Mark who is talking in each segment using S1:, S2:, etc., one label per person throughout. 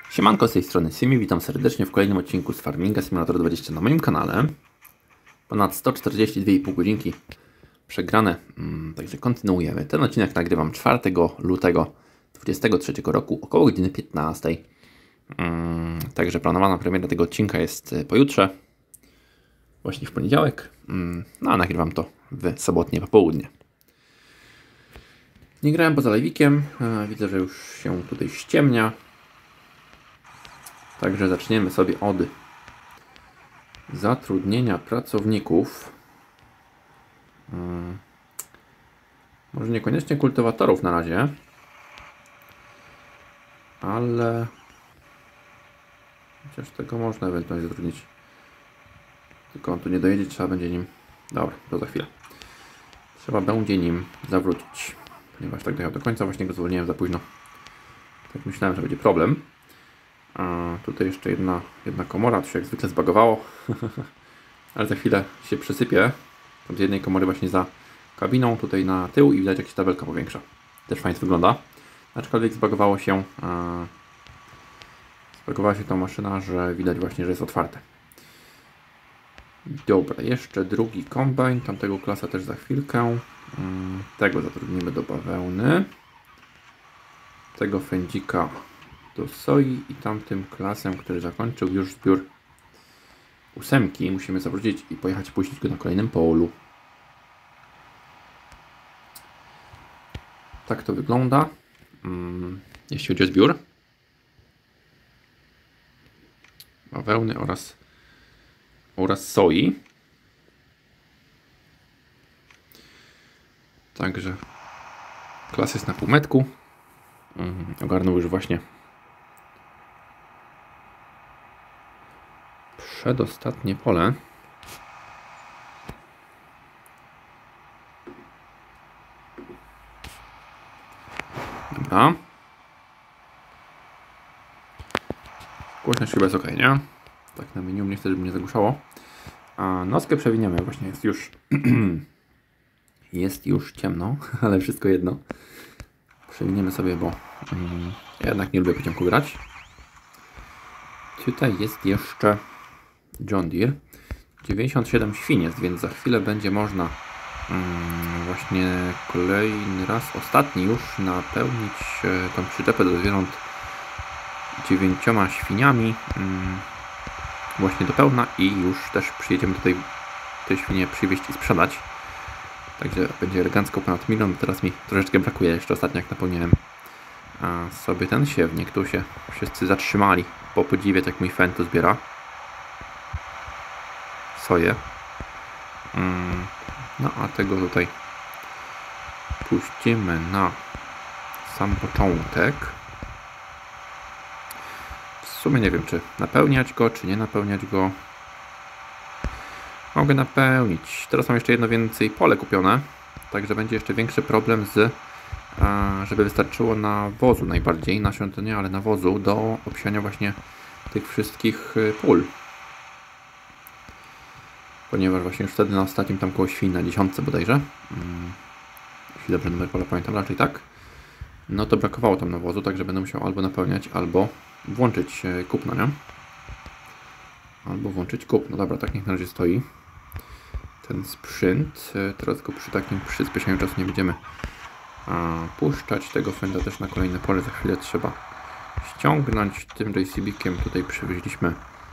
S1: Siemanko, z tej strony Simi, witam serdecznie w kolejnym odcinku z Farminga Simulator 20 na moim kanale. Ponad 142,5 godzinki przegrane, także kontynuujemy. Ten odcinek nagrywam 4 lutego 2023 roku, około godziny 15. Także planowana premiera tego odcinka jest pojutrze, właśnie w poniedziałek, no a nagrywam to w sobotnie popołudnie. Nie grałem poza live'ikiem, widzę, że już się tutaj ściemnia. Także zaczniemy sobie od zatrudnienia pracowników. Może niekoniecznie kultywatorów na razie, ale chociaż tego można ewentualnie zatrudnić. Tylko on tu nie dojedzie, trzeba będzie nim... Dobra, to za chwilę. Trzeba będzie nim zawrócić, ponieważ tak dojechał do końca, właśnie go zwolniłem za późno. Tak myślałem, że będzie problem. A tutaj jeszcze jedna komora, to się jak zwykle zbagowało. Ale za chwilę się przesypie. Tam z jednej komory właśnie za kabiną, tutaj na tył i widać jak się tabelka powiększa. Też fajnie wygląda. Aczkolwiek zbagowała się ta maszyna, że widać właśnie, że jest otwarte. Dobra, jeszcze drugi kombajn, tamtego klasa też za chwilkę. Tego zatrudnimy do bawełny. Tego fędzika do soi i tamtym klasem, który zakończył już zbiór 8, musimy zawrócić i pojechać puścić go na kolejnym polu. Tak to wygląda, jeśli chodzi o zbiór bawełny oraz soi. Także klas jest na półmetku. Ogarnął już właśnie przedostatnie pole. Dobra. Głośność chyba jest ok, nie? Tak na menu, nie chcę, żeby mnie zagłuszało. A noskę przewiniemy, właśnie jest już jest już ciemno, ale wszystko jedno. Przewiniemy sobie, bo ja jednak nie lubię po ciemku grać. Tutaj jest jeszcze John Deere. 97 świn jest, więc za chwilę będzie można właśnie kolejny raz, ostatni już, napełnić tą przyczepę do zwierząt 9 świniami właśnie do pełna i już też przyjedziemy tutaj te świnie przywieźć i sprzedać. Także będzie elegancko ponad 1 000 000. Teraz mi troszeczkę brakuje jeszcze ostatnio, jak napełniłem sobie ten siewnik. Tu się wszyscy zatrzymali po podziwiać, jak mój fen tu zbiera soję. No a tego tutaj puścimy na sam początek. W sumie nie wiem, czy napełniać go, czy nie napełniać go. Mogę napełnić. Teraz mam jeszcze jedno więcej pole kupione, także będzie jeszcze większy problem żeby wystarczyło nawozu najbardziej, nasion to nie, ale nawozu do obsiania właśnie tych wszystkich pól. Ponieważ właśnie już wtedy na ostatnim tam koło świń, na 10 bodajże, jeśli dobrze numer pola pamiętam, raczej tak, no to brakowało tam nawozu, także będę musiał albo napełniać, albo włączyć kupno, nie? Albo włączyć kupno. Dobra, tak niech na razie stoi ten sprzęt. Teraz go przy takim przyspieszeniu czasu nie będziemy puszczać. Tego fenda też na kolejne pole za chwilę trzeba ściągnąć. Tym JCB-kiem tutaj przywieźliśmy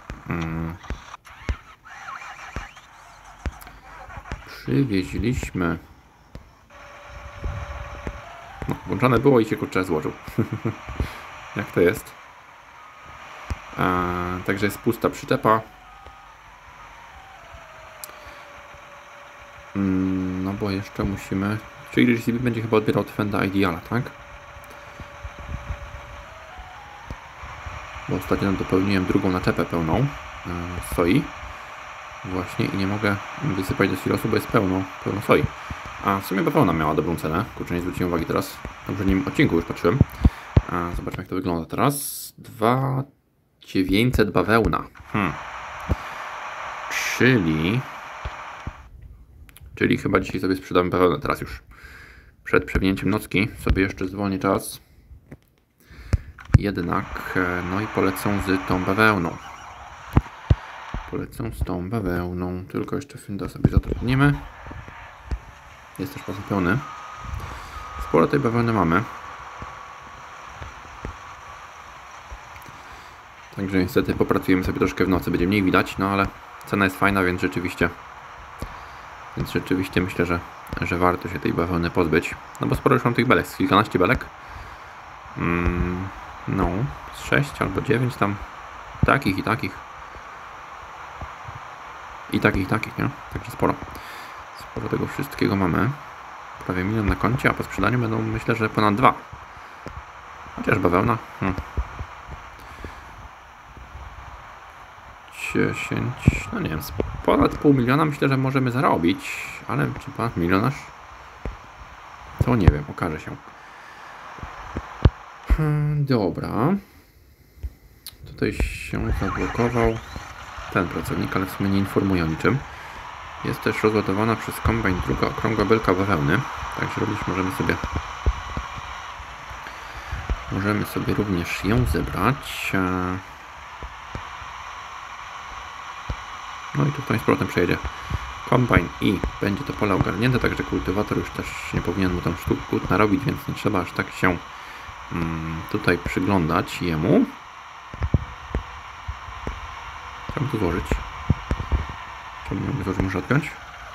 S1: no, włączone było i się kurczę złożył. Jak to jest? Także jest pusta przyczepa. No bo jeszcze musimy... Czyli JCB będzie chyba odbierał od Fenda Ideala, tak? Bo ostatnio dopełniłem drugą naczepę pełną soi. Właśnie i nie mogę wysypać do silosu, bo jest pełno soi. A w sumie bawełna miała dobrą cenę. Kurczę, nie zwróciłem uwagi teraz. Na poprzednim odcinku już patrzyłem. Zobaczmy, jak to wygląda teraz. 2900 bawełna. Czyli chyba dzisiaj sobie sprzedamy bawełnę teraz już. Przed przewinięciem nocki sobie jeszcze zwolnię czas. Jednak, no i polecą z tą bawełną. Polecą z tą bawełną. Tylko jeszcze fynda sobie zatrudnimy. Jest też pas pełny. Sporo tej bawełny mamy. Także niestety popracujemy sobie troszkę w nocy. Będzie mniej widać, no ale cena jest fajna, więc rzeczywiście myślę, że warto się tej bawełny pozbyć. No bo sporo już mam tych belek, z kilkanaście belek. No, z 6 albo 9 tam. Takich i takich. I takich, nie? Także sporo. Sporo tego wszystkiego mamy. Prawie 1 000 000 na koncie, a po sprzedaniu będą, myślę, że ponad 2. Chociaż bawełna. 10, no nie wiem, ponad pół miliona myślę, że możemy zarobić, ale czy ponad milionaż? To nie wiem, okaże się. Dobra. Tutaj się zablokował ten pracownik, ale w sumie nie informuje o niczym. Jest też rozładowana przez kombajn druga okrągła belka bawełny, także również możemy sobie również ją zebrać. No i tutaj z powrotem przejedzie kombajn i będzie to pole ogarnięte, także kultywator już też nie powinien mu tam sztuk płótna robić, więc nie trzeba aż tak się tutaj przyglądać jemu. Chciałbym tu złożyć. Czemu nie mogę złożyć, muszę odpiąć.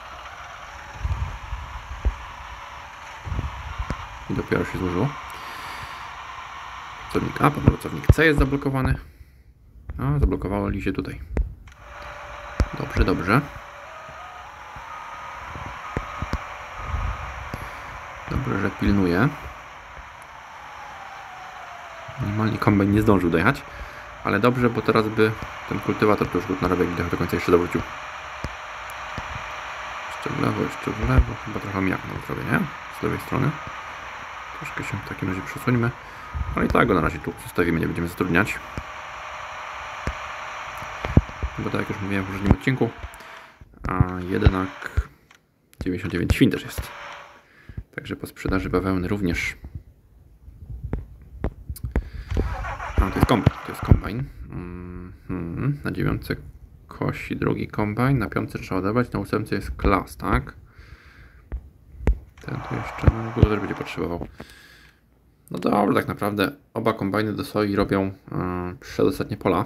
S1: I dopiero się złożyło. Pracownik A, pracownik C jest zablokowany. A, zablokowało się tutaj. Dobrze, dobrze. Dobrze, że pilnuje. Minimalnie kombajn nie zdążył dojechać. Ale dobrze, bo teraz by ten kultywator tu już go narobił i do końca jeszcze zawrócił. Jeszcze w lewo. Chyba trochę miarno zrobię, nie? Z lewej strony. Troszkę się w takim razie przesuńmy. Ale i tak go na razie tu zostawimy, nie będziemy zatrudniać. Bo tak jak już mówiłem w poprzednim odcinku, a jednak 99 świn też jest. Także po sprzedaży bawełny również. A, to jest kombajn. Na 9 kosi drugi kombajn, na 5 trzeba odebrać, na 8 jest klas, tak? Ten tu jeszcze też będzie potrzebował. No dobra, tak naprawdę oba kombajny do soi robią przedostatnie pola.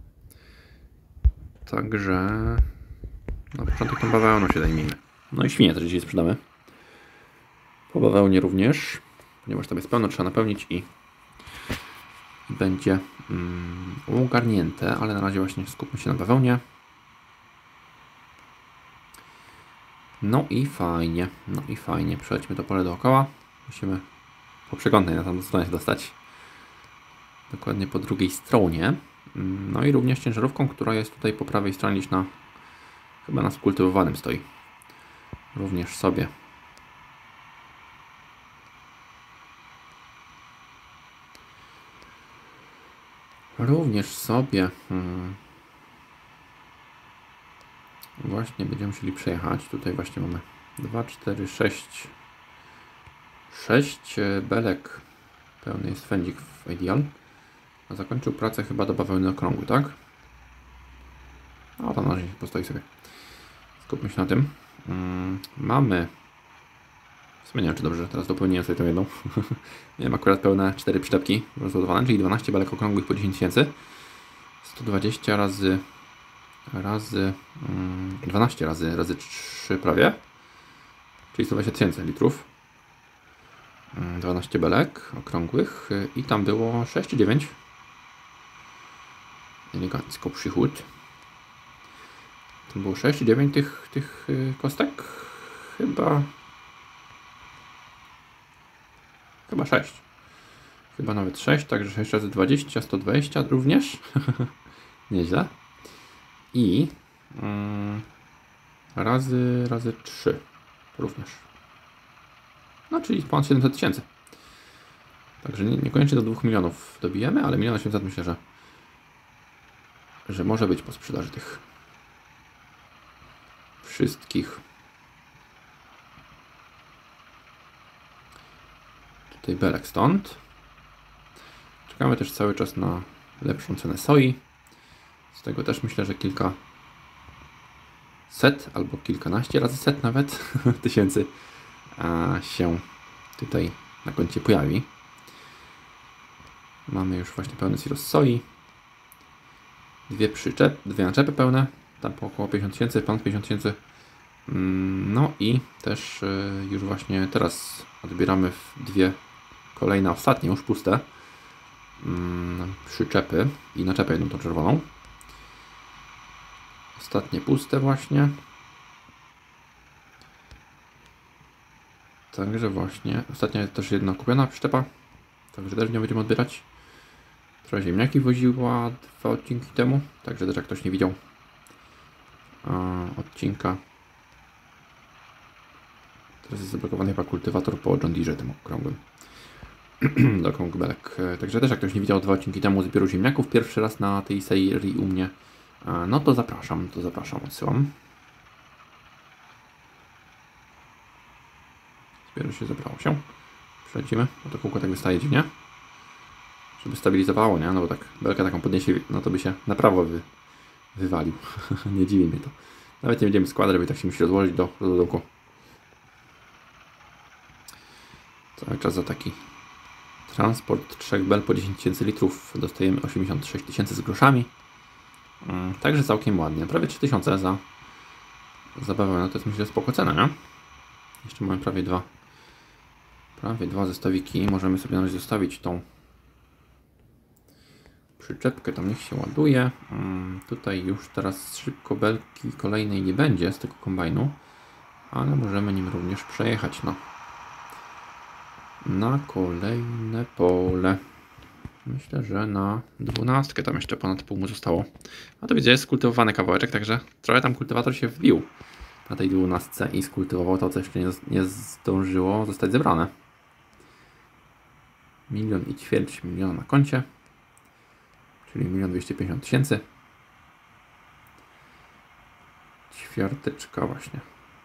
S1: Także na początek tą bawełną się zajmijmy. No i świnie też dzisiaj sprzedamy. Po bawełnie również, ponieważ tam jest pełno, trzeba napełnić i będzie ogarnięte, ale na razie właśnie skupmy się na bawełnie. No i fajnie, przejdźmy to pole dookoła. Musimy po przeglądnej na tamtą stronę się dostać. Dokładnie po drugiej stronie. No i również ciężarówką, która jest tutaj po prawej stronie, gdzieś chyba na skultywowanym stoi. Również sobie. Właśnie będziemy musieli przejechać. Tutaj właśnie mamy 2, 4, 6 belek. Pełny jest fędzik w Ideal. A zakończył pracę chyba do bawełny okrągły, tak? A tam na razie postoi sobie. Skupmy się na tym. Mamy... W sumie nie wiem, czy dobrze, teraz dopełniłem sobie tą jedną. Miałem akurat pełne 4 przyczepki rozładowane, czyli 12 belek okrągłych po 10 tysięcy. 120 razy 12 razy 3 prawie. Czyli 120 tysięcy litrów. 12 belek okrągłych i tam było 6,9. Elegancko przychód. To było 6,9 tych kostek. Chyba 6. Chyba nawet 6, także 6 razy 20, 120 również. Nieźle. I razy 3 również. No, czyli ponad 700 tysięcy. Także niekoniecznie do 2 milionów dobijemy, ale 1 800 000 myślę, że może być po sprzedaży tych wszystkich. Tutaj belek stąd. Czekamy też cały czas na lepszą cenę soi. Z tego też myślę, że kilka set albo kilkanaście razy set nawet tysięcy się tutaj na koncie pojawi. Mamy już właśnie pełny silos soi. Dwie naczepy pełne, tam po około 50 tysięcy, ponad 50 tysięcy. No i też już właśnie teraz odbieramy dwie kolejne, ostatnie, już puste przyczepy i naczepę jedną tą czerwoną. Ostatnie puste właśnie. Także właśnie, ostatnia też jedna kupiona przyczepa, także też nie będziemy odbierać. Trochę ziemniaki woziła 2 odcinki temu, także też jak ktoś nie widział odcinka. Teraz jest zablokowany chyba kultywator po John Deere tym okrągłym. Do okrągłych. Także też jak ktoś nie widział 2 odcinki temu zbioru ziemniaków, pierwszy raz na tej serii u mnie, no to zapraszam, odsyłam. Zbioru się zebrało się. Przelecimy, bo to kółko tak wystaje dziwnie. Żeby stabilizowało, nie? No bo tak belkę taką podniesie, no to by się na prawo wywalił. Nie dziwi mnie to. Nawet nie będziemy składać, żeby tak się musi rozłożyć do dołku. Cały czas za taki transport 3 bel po 10 tysięcy litrów dostajemy 86 tysięcy z groszami. Także całkiem ładnie. Prawie 3000 za zabawę. No to jest myślę spoko cena, nie? Jeszcze mamy prawie dwa zestawiki. Możemy sobie nawet zostawić tą przyczepkę, tam niech się ładuje. Tutaj już teraz szybko belki kolejnej nie będzie z tego kombajnu, ale możemy nim również przejechać na kolejne pole. Myślę, że na 12 tam jeszcze ponad pół mu zostało. A to widzę, jest skultywowany kawałeczek, także trochę tam kultywator się wbił na tej 12 i skultywował to, co jeszcze nie zdążyło zostać zebrane. 1,2 miliona na koncie, czyli 1 250 000. Ćwiarteczka właśnie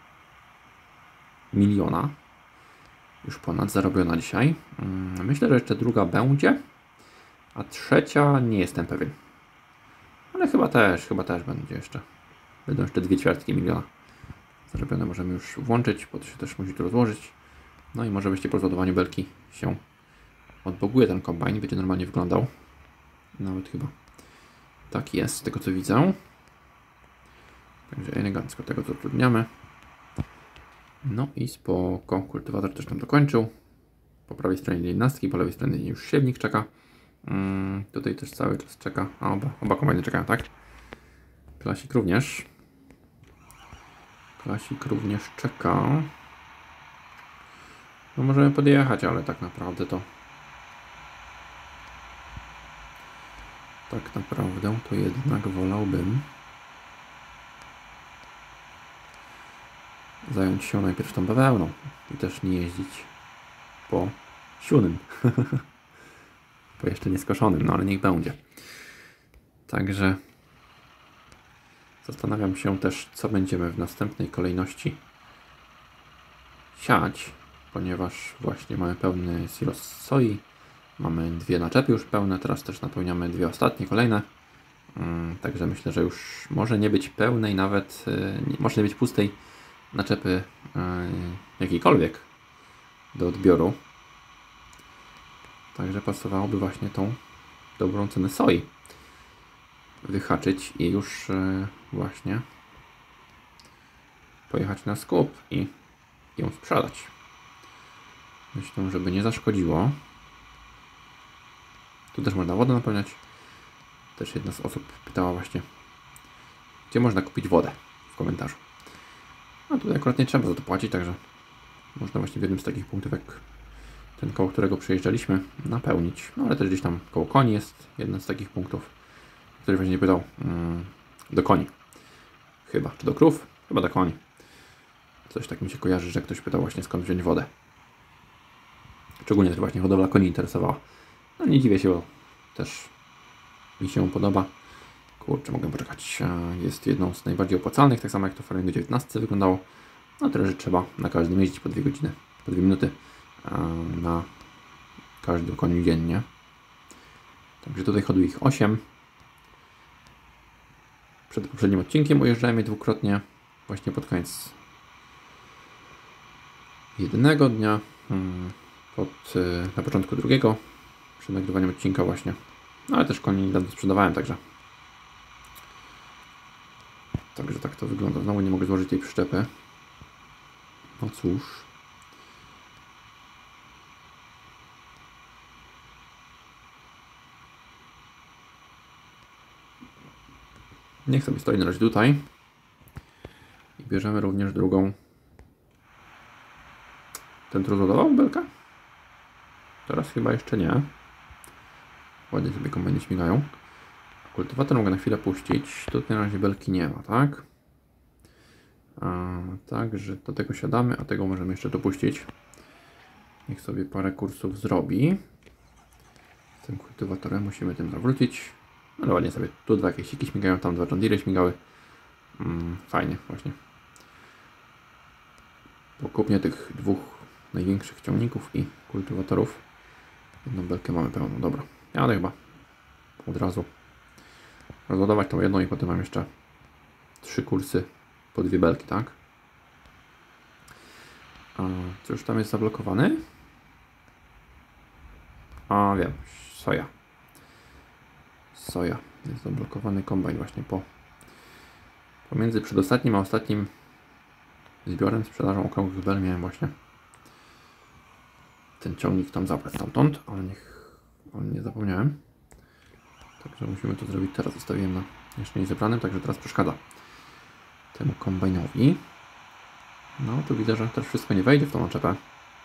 S1: miliona już ponad zarobiona dzisiaj. Myślę, że jeszcze druga będzie, a trzecia nie jestem pewien, ale chyba też będzie jeszcze. Będą jeszcze 2/4 miliona zarobione. Możemy już włączyć, bo to się też musi tu rozłożyć. No i może byście po rozładowaniu belki się odboguje ten kombajn, będzie normalnie wyglądał. Nawet chyba tak jest, z tego co widzę. Także elegancko tego zatrudniamy. No i spoko. Kultywator też tam dokończył. Po prawej stronie 11, po lewej stronie już siewnik czeka. Tutaj też cały czas czeka. A oba kombajny czekają, tak? Klasik również. Czeka. No możemy podjechać, ale tak naprawdę to jednak wolałbym zająć się najpierw tą bawełną i też nie jeździć po siunym. Po jeszcze nieskoszonym, no ale niech będzie. Także zastanawiam się też, co będziemy w następnej kolejności siać, ponieważ właśnie mamy pełny silos soi. Mamy 2 naczepy już pełne, teraz też napełniamy 2 ostatnie, kolejne. Także myślę, że już może nie być pełnej, nawet może nie być pustej naczepy jakiejkolwiek do odbioru. Także pasowałoby właśnie tą dobrą cenę soi wyhaczyć i już właśnie pojechać na skup i ją sprzedać. Myślę, żeby nie zaszkodziło. Tu też można wodę napełniać. Też jedna z osób pytała właśnie, gdzie można kupić wodę, w komentarzu. A tutaj akurat nie trzeba za to płacić, także można właśnie w jednym z takich punktów, jak ten, koło którego przejeżdżaliśmy, napełnić. No ale też gdzieś tam koło koni jest jeden z takich punktów. Ktoś właśnie pytał, do koni. Chyba, czy do krów? Chyba do koni. Coś tak mi się kojarzy, że ktoś pytał właśnie, skąd wziąć wodę. Szczególnie też właśnie hodowla koni interesowała. No nie dziwię się, bo też mi się podoba. Kurczę, mogę poczekać. Jest jedną z najbardziej opłacalnych, tak samo jak to w Farmingu 19 wyglądało. No tyle, że trzeba na każdym jeździć po 2 godziny, po 2 minuty na każdym koniu dziennie. Także tutaj hoduje ich 8. Przed poprzednim odcinkiem ujeżdżałem je dwukrotnie. Właśnie pod koniec jednego dnia. Na początku drugiego. Przed nagrywaniem odcinka właśnie. No ale też koni niedawno sprzedawałem, także tak to wygląda. Znowu nie mogę złożyć tej przyczepy. No cóż. Niech sobie stoi na razie tutaj. I bierzemy również drugą. Ten tu rozładował belkę? Teraz chyba jeszcze nie. Ładnie sobie kombajny śmigają. Kultywator mogę na chwilę puścić. Tutaj na razie belki nie ma, tak? Także do tego siadamy, a tego możemy jeszcze dopuścić. Niech sobie parę kursów zrobi. Z tym kultywatorem musimy tym zawrócić. Ale ładnie sobie. Tu dwa jakieś siki śmigają, tam dwa John Deere śmigały. Fajnie właśnie. Po kupnie tych dwóch największych ciągników i kultywatorów jedną belkę mamy pełną. Dobra. Jadę chyba od razu rozładować tą jedną i potem mam jeszcze 3 kursy po 2 belki, tak? Co już tam jest zablokowany? Wiem. Soja. Jest zablokowany kombajn właśnie pomiędzy przedostatnim a ostatnim zbiorem, sprzedażą okrągłych bel miałem właśnie ten ciągnik tam zabrać stamtąd, ale nie zapomniałem. Także musimy to zrobić teraz. Zostawiłem na jeszcze nie zebranym, także teraz przeszkadza temu kombajnowi. No, tu widzę, że też wszystko nie wejdzie w tą naczepę.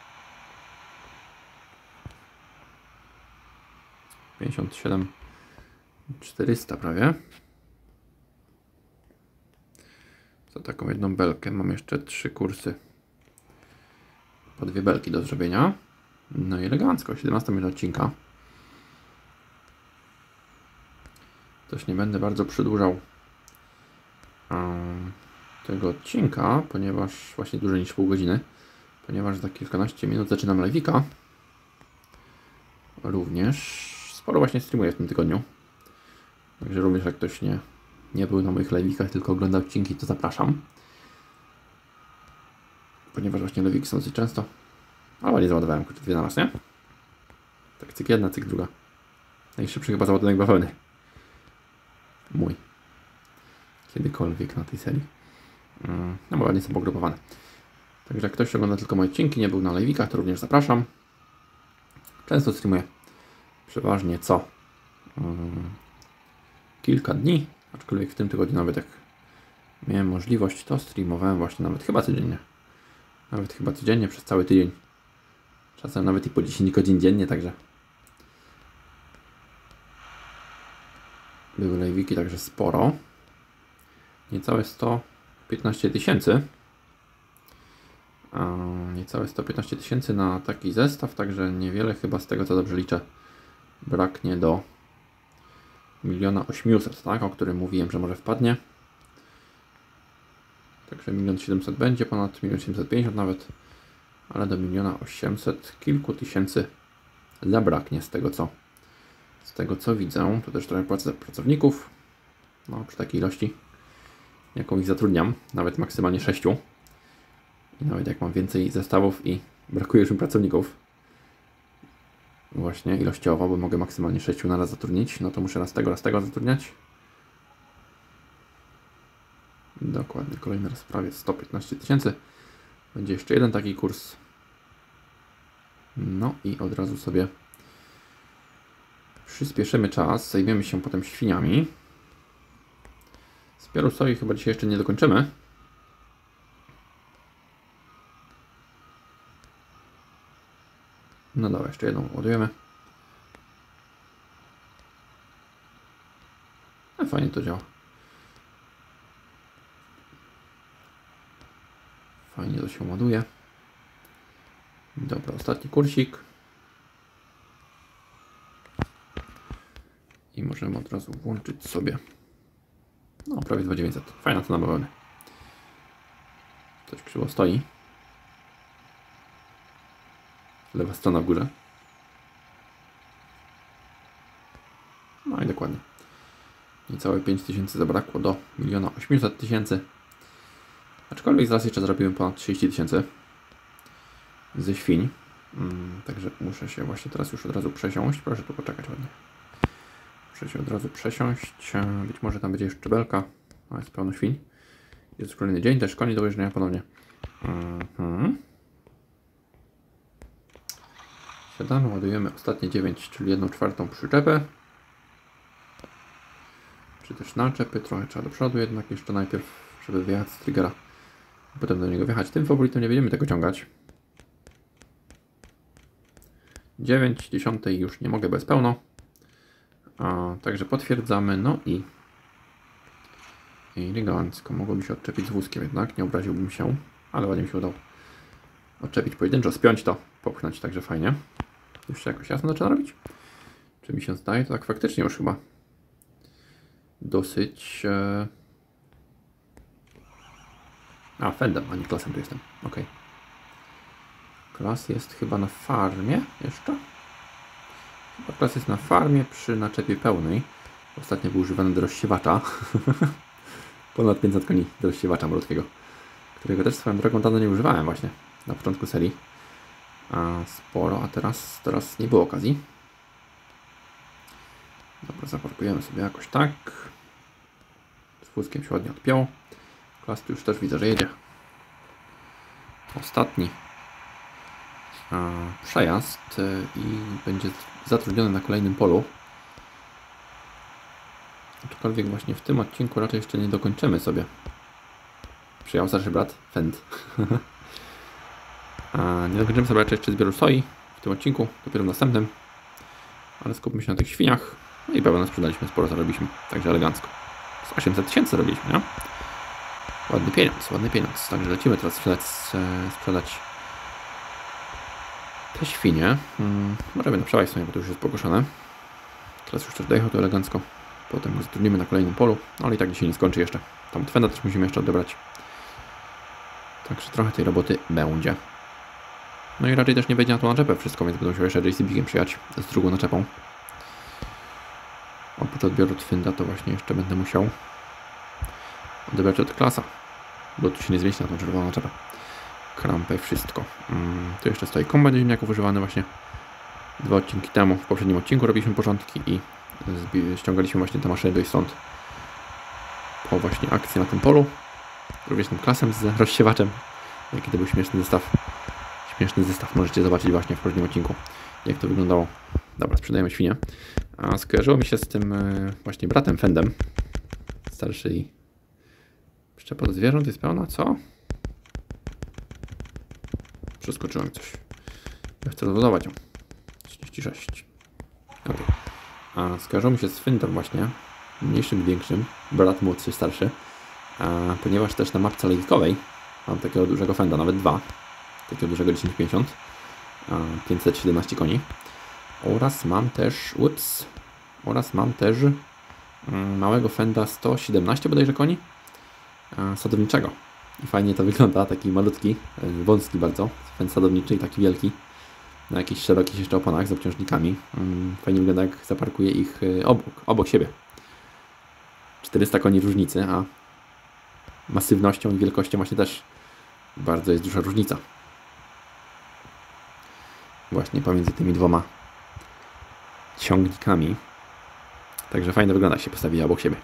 S1: 57 400 prawie. Za taką jedną belkę mam jeszcze 3 kursy. Po 2 belki do zrobienia. No i elegancko, 17 minut odcinka. Też nie będę bardzo przedłużał tego odcinka, ponieważ właśnie dłużej niż pół godziny, ponieważ za kilkanaście minut zaczynam live'ika. Również sporo właśnie streamuję w tym tygodniu. Także również jak ktoś nie był na moich live'ikach, tylko ogląda odcinki, to zapraszam. Ponieważ właśnie live'iki są dosyć często. Ale nie załadowałem kurczę 2 na raz, nie? Tak cyk jedna, cyk druga. Najszybszy chyba załadunek bawełny. Mój. Kiedykolwiek na tej serii. No bo ładnie są pogrupowane. Także jak ktoś ogląda tylko moje odcinki, nie był na live'ikach, to również zapraszam. Często streamuję. Przeważnie co kilka dni. Aczkolwiek w tym tygodniu nawet jak miałem możliwość, to streamowałem właśnie nawet chyba codziennie. Nawet chyba codziennie przez cały tydzień. Czasem nawet i po 10 godzin dziennie, także były live'iki, także sporo. Niecałe 115 tysięcy. Niecałe 115 tysięcy na taki zestaw, także niewiele chyba z tego, co dobrze liczę, braknie do 1 800 000, tak? O którym mówiłem, że może wpadnie. Także 1 700 000 będzie, ponad 1 750 000 nawet, ale do 1 800 000 kilku tysięcy zabraknie z tego co widzę. Tu też trochę płacę za pracowników, no przy takiej ilości, jaką ich zatrudniam, nawet maksymalnie 6. I nawet jak mam więcej zestawów i brakuje już mi pracowników, właśnie ilościowo, bo mogę maksymalnie 6 na raz zatrudnić, no to muszę raz tego zatrudniać. Dokładnie, kolejny raz prawie 115 tysięcy. Będzie jeszcze jeden taki kurs. No i od razu sobie przyspieszymy czas, zajmiemy się potem świniami. Zbioru soi chyba dzisiaj jeszcze nie dokończymy. No dobra, jeszcze jedną ładujemy. No fajnie to działa. Fajnie to się ładuje. Dobra, ostatni kursik. I możemy od razu włączyć sobie. No, prawie 2900. Fajna cena bawełny. Coś krzywo stoi. Lewa strona w górze. No i dokładnie. Niecałe 5000 zabrakło do 1 800 000. Aczkolwiek zaraz jeszcze zrobiłem ponad 30 000 ze świń. Także muszę się właśnie teraz już od razu przesiąść. Proszę tu poczekać ładnie. Muszę się od razu przesiąść. Być może tam będzie jeszcze belka. A jest pełno świń. Jest kolejny dzień, też koni do ujeżdżania ponownie. Siadamy, ładujemy ostatnie 9, czyli 1/4 przyczepę. Czy też naczepy, trochę trzeba do przodu jednak jeszcze najpierw, żeby wyjechać z triggera. Potem do niego wjechać. Tym faworytem nie będziemy tego ciągać. 9/10 już nie mogę bez pełno. Także potwierdzamy, no i elegancko. Mogłoby się odczepić z wózkiem jednak, nie obraziłbym się, ale ładnie mi się udało odczepić pojedynczo, spiąć to, popchnąć, także fajnie. Już się jakoś jasno zaczyna robić? Czy mi się zdaje? To tak faktycznie już chyba dosyć... Fendem, a nie klasem tu jestem. Ok. Klas jest chyba na farmie jeszcze? Chyba klas jest na farmie przy naczepie pełnej. Ostatnio był używany do rozsiewacza. Ponad 500 koni do rozsiewacza malutkiego, którego też swoją drogą dawno nie używałem właśnie na początku serii. Sporo, a teraz nie było okazji. Dobra, zaparkujemy sobie jakoś tak. Z wózkiem się ładnie odpiął. Klas tu już też widzę, że jedzie. Ostatni przejazd i będzie zatrudniony na kolejnym polu. Aczkolwiek właśnie w tym odcinku raczej jeszcze nie dokończymy sobie. Przyjechał starszy brat, Fend. Nie dokończymy sobie raczej jeszcze zbioru soi w tym odcinku, dopiero w następnym. Ale skupmy się na tych świniach. No i pewnie sprzedaliśmy, sporo zarobiliśmy. Także elegancko. Z 800 000 robiliśmy, nie? Ładny pieniądz, ładny pieniądz. Także lecimy teraz sprzedać te świnie. Możemy na przełaj w sumie, bo to już jest pokoszone. Teraz już też dojechał to elegancko. Potem go zatrudnimy na kolejnym polu. No ale i tak dzisiaj nie skończy jeszcze. Tam od Fenda też musimy jeszcze odebrać. Także trochę tej roboty będzie. No i raczej też nie wejdzie na tą naczepę wszystko, więc będę musiał jeszcze JCB-kiem przyjechać z drugą naczepą. Oprócz odbioru od Fenda to właśnie jeszcze będę musiał odebrać od klasa, bo tu się nie zmieści na tą czerwoną naczepę. Krampę, wszystko. Tu jeszcze stoi kombajn do ziemniaków używany właśnie 2 odcinki temu. W poprzednim odcinku robiliśmy porządki i ściągaliśmy właśnie te maszyny do ich stąd po właśnie akcji na tym polu. Również tym klasem z rozsiewaczem. Jaki to był śmieszny zestaw. Śmieszny zestaw możecie zobaczyć właśnie w poprzednim odcinku, jak to wyglądało. Dobra, sprzedajemy świnię. A skojarzyło mi się z tym właśnie bratem Fendem. Starszy i przyczepa do zwierząt jest pełna, co? Przeskoczyłem coś. Ja chcę rozładować ją. 36. Okay. A skojarzyło mi się z Fendem właśnie. Mniejszym, większym. Brat młodszy, starszy. Ponieważ też na mapce lejkowej mam takiego dużego Fenda, nawet 2. Takiego dużego 1050. 517 koni. Oraz mam też małego Fenda 117 bodajże koni sadowniczego. I fajnie to wygląda, taki malutki, wąski bardzo, Fend sadowniczy i taki wielki, na jakichś szerokich jeszcze oponach z obciążnikami. Fajnie wygląda, jak zaparkuje ich obok siebie. 400 koni różnicy, a masywnością i wielkością właśnie też bardzo jest duża różnica. Właśnie pomiędzy tymi dwoma ciągnikami. Także fajnie wygląda, jak się postawi obok siebie.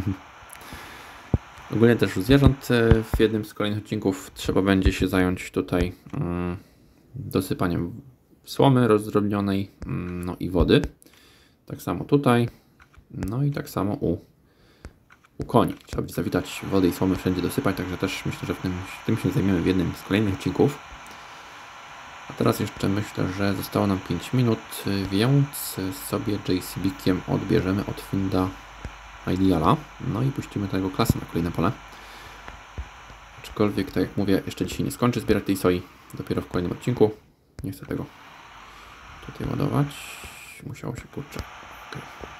S1: Ogólnie też u zwierząt w jednym z kolejnych odcinków trzeba będzie się zająć tutaj dosypaniem słomy rozdrobnionej, no i wody. Tak samo tutaj, no i tak samo u koni. Trzeba będzie zawitać wody i słomy wszędzie dosypać, także też myślę, że tym się zajmiemy w jednym z kolejnych odcinków. A teraz jeszcze myślę, że zostało nam 5 minut, więc sobie JCB-kiem odbierzemy od Fenda Ideala. No i puścimy tego klasę na kolejne pole. Aczkolwiek, tak jak mówię, jeszcze dzisiaj nie skończę zbierać tej soi. Dopiero w kolejnym odcinku. Nie chcę tego tutaj ładować. Musiało się kurczę. Okay.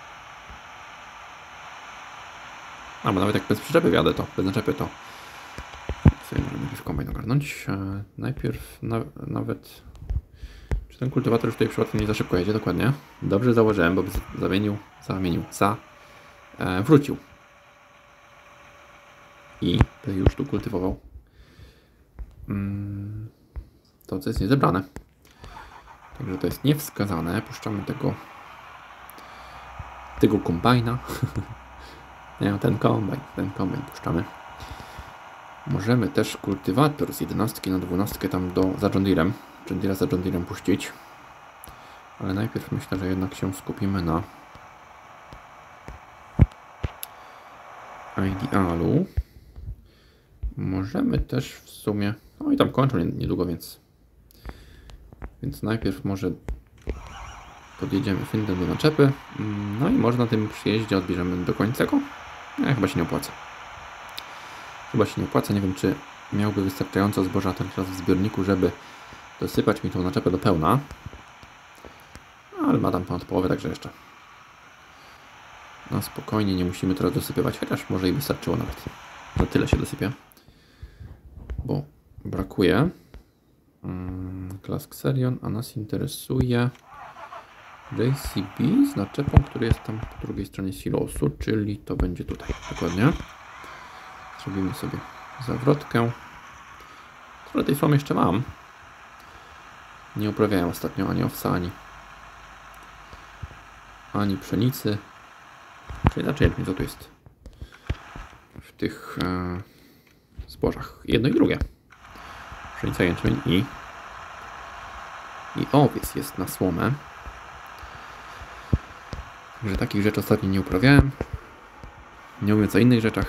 S1: Bo nawet jak bez przyczepy wjadę, to bez naczepy to sobie możemy najpierw kombajn ogarnąć. Najpierw nawet Czy ten kultywator już tutaj przypadkiem nie za szybko jedzie? Dokładnie. Dobrze założyłem, bo wrócił. I by już tu kultywował to, co jest niezebrane. Także to jest niewskazane. Puszczamy tego kombajna. Nie, ten kombajn puszczamy. Możemy też kultywator z 11 na 12 tam za John Deere'em puścić. Ale najpierw myślę, że jednak się skupimy na Idealu. Możemy też w sumie... No i tam kończą niedługo, więc najpierw może podjedziemy Findem do naczepy. No i może na tym przyjeździe odbierzemy do końca go. Chyba się nie opłaca. Nie wiem, czy miałby wystarczająco zboża ten czas w zbiorniku, żeby dosypać mi tą naczepę do pełna. Ale ma tam ponad połowę, także jeszcze. No spokojnie, nie musimy teraz dosypywać, chociaż może i wystarczyło nawet. Na tyle się dosypie. Bo brakuje. Class Xerion, a nas interesuje JCB z naczepą, który jest tam po drugiej stronie silosu, czyli to będzie tutaj. Dokładnie. Zrobimy sobie zawrotkę. Trochę tej słomy jeszcze mam. Nie uprawiałem ostatnio ani owsa, ani pszenicy. Czyli inaczej, co tu jest w tych zbożach. Jedno i drugie. Pszenica, jęczmień i owiec jest na słomę. Także takich rzeczy ostatnio nie uprawiałem. Nie mówiąc o innych rzeczach.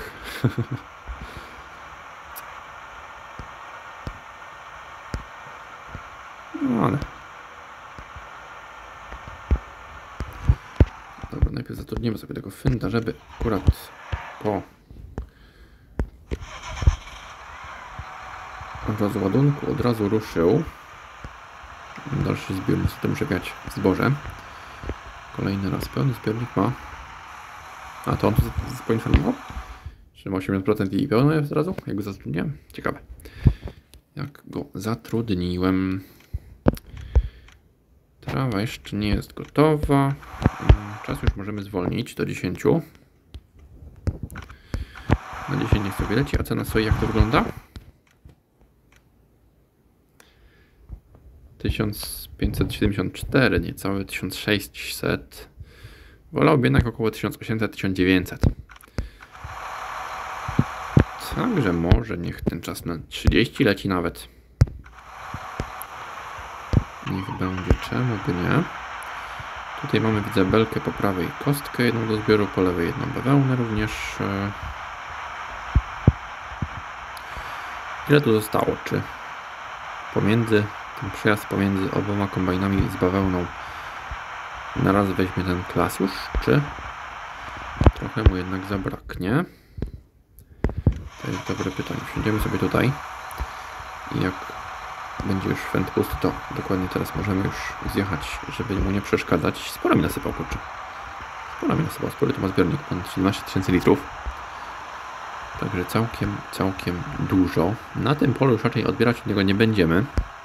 S1: No ale... Dobra, najpierw zatrudnimy sobie tego Fynda, żeby akurat po rozładunku od razu ruszył. Dalszy zbiór, niestety muszę wiać zboże. Kolejny raz pełny zbiornik ma. A to on tu poinformował? Że ma 80% i pełny od razu? Jak go zatrudniłem? Ciekawe. Jak go zatrudniłem. Trawa jeszcze nie jest gotowa. Czas już możemy zwolnić do 10. Na 10 niech sobie leci. A cena soi jak to wygląda? 1574, niecałe 1600. Wolałbym jednak około 1800-1900. Także może niech ten czas na 30 leci nawet. Niech będzie, czemu by nie. Tutaj mamy, widzę, belkę po prawej, kostkę jedną do zbioru, po lewej jedną bawełnę również. Ile tu zostało? Czy ten przejazd pomiędzy oboma kombajnami z bawełną na raz weźmie ten klas już, czy trochę mu jednak zabraknie? To jest dobre pytanie. Wsiądziemy sobie tutaj i jak będzie już fend pusty, to dokładnie teraz możemy już zjechać, żeby mu nie przeszkadzać. Sporo mi nasypał, kurczę. Spory to ma zbiornik, ponad 17 000 litrów. Także całkiem dużo. Na tym polu już raczej odbierać od niego nie będziemy.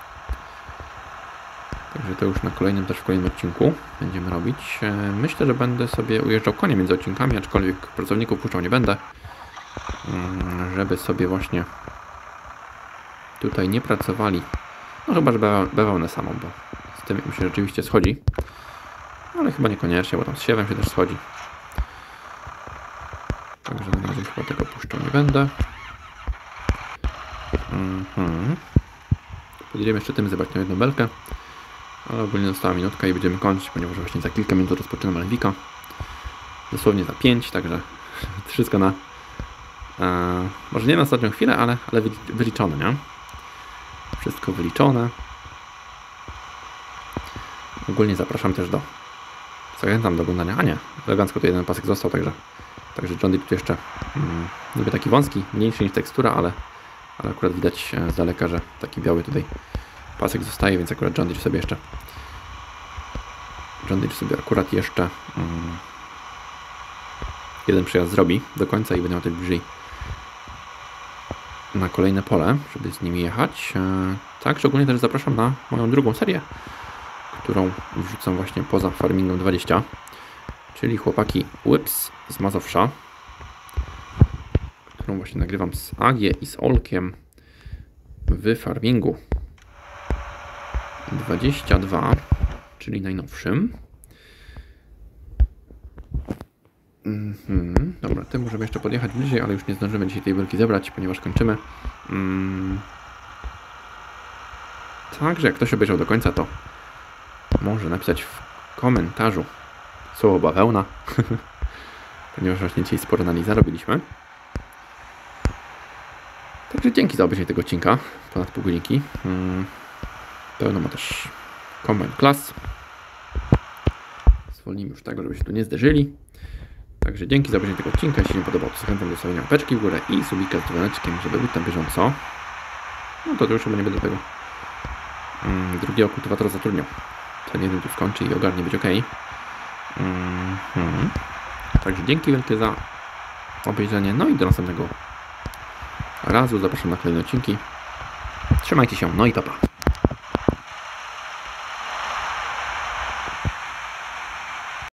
S1: Także to już w kolejnym odcinku będziemy robić. Myślę, że będę sobie ujeżdżał konie między odcinkami, aczkolwiek pracowników puszczał nie będę. Żeby sobie właśnie tutaj nie pracowali. No chyba, że bawełnę samą, bo z tym mi się rzeczywiście schodzi. Ale chyba niekoniecznie, bo tam z siewem się też schodzi. Także na razie chyba tego puszczał nie będę. Podjedziemy jeszcze tym zebrać na jedną belkę. Ale ogólnie została minutka i będziemy kończyć, ponieważ właśnie za kilka minut rozpoczynamy Malwika. Dosłownie za 5, także wszystko na... może nie na ostatnią chwilę, ale wyliczone, nie? Wszystko wyliczone. Ogólnie zapraszam też zachęcam do oglądania. A nie, elegancko tu jeden pasek został, także John Deere tu jeszcze niby taki wąski, mniejszy niż tekstura, ale akurat widać z daleka, że taki biały tutaj pasek zostaje, więc akurat John Deere sobie akurat jeszcze jeden przejazd zrobi do końca i będę miał też bliżej na kolejne pole, żeby z nimi jechać. Tak, szczególnie też zapraszam na moją drugą serię którą wrzucam właśnie poza Farmingą 20, czyli chłopaki Whips z Mazowsza, którą właśnie nagrywam z Agie i z Olkiem w Farmingu 22, czyli najnowszym. Dobra, tym możemy jeszcze podjechać bliżej, ale już nie zdążymy dzisiaj tej belki zebrać, ponieważ kończymy. Także jak ktoś obejrzał do końca, to może napisać w komentarzu słowo bawełna, ponieważ właśnie dzisiaj sporo na niej zarobiliśmy. Także dzięki za obejrzenie tego odcinka, ponad pół godzinki. Pełno ma też Combine Class. Zwolnimy już tego, żeby się tu nie zderzyli. Także dzięki za obejrzenie tego odcinka. Jeśli się podobał, to zachęcam do stawienia łapeczki w górę i subika z dzwoneczkiem, żeby być na bieżąco. No to już chyba nie będę tego drugiego kultywatora zatrudniał. Ten jeden tu skończy i ogarnie być ok. Także dzięki wielkie za obejrzenie. No i do następnego razu. Zapraszam na kolejne odcinki. Trzymajcie się, no i pa pa.